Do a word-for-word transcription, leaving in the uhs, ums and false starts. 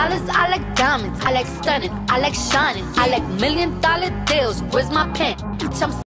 dollars, I like diamonds. I like stunning, I like shining. I like million dollar deals. Where's my pen? Bitch, I'm